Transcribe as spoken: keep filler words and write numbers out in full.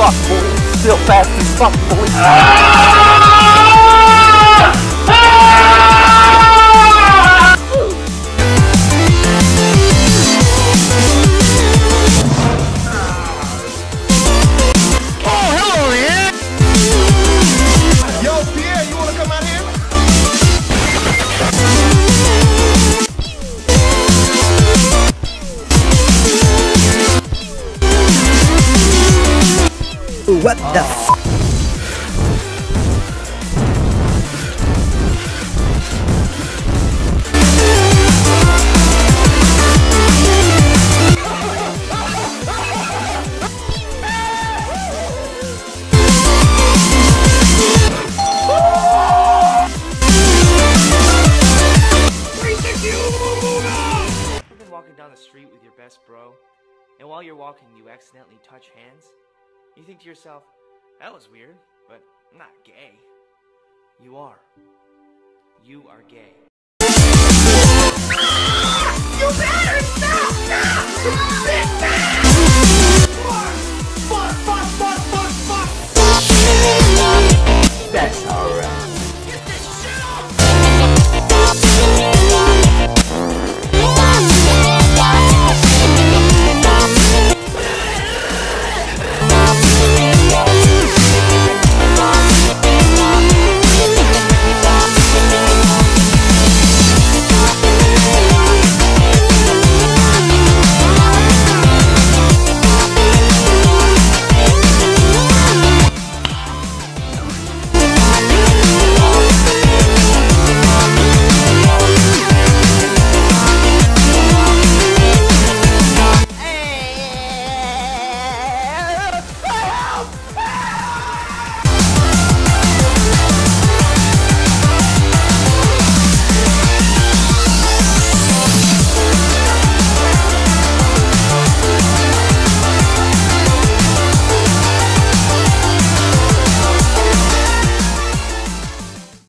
fuck, boy. Still fast as fuck, boy. What the f? You've been walking down the street with your best bro, and while you're walking you accidentally touch hands? You think to yourself, that was weird, but I'm not gay. You are. You are gay. You better stop now!